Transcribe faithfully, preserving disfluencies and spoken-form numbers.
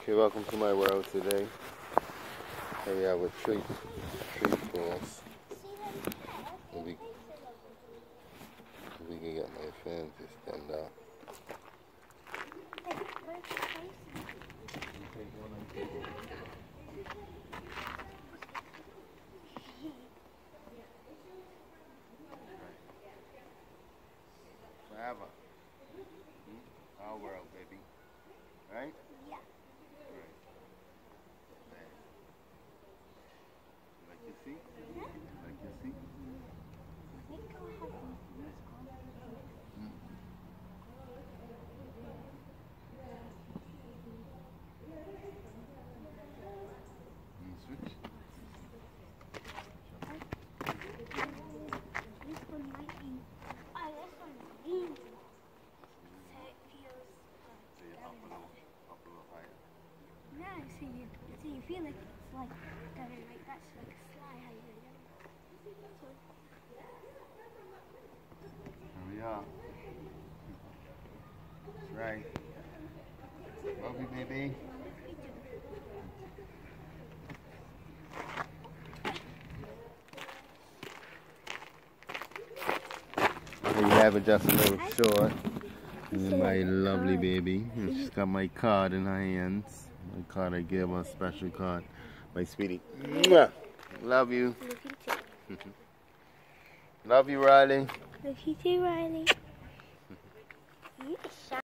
Okay, welcome to my world today. Here we have a treat, treat for us. Maybe, maybe we can get my fan to stand up. Forever. Hmm? Our world, baby. Right? Yeah. Right. There. Like you see? Yeah. Like you see? I think I'll have one from this one. Mm. Mm, switch. This one might be. Oh, this one's green. So it feels. So you up a little, up a little higher. Yeah, so you, so you feel like it's like going like that's like a sly how you're going. So, Here we are. That's right. Love you, baby. There you have it, just a little short. My lovely baby. She's got my card in her hands. My card I gave her, a special card. My sweetie. Mwah. Love you. love you too. Love you, Riley. Love you too, Riley.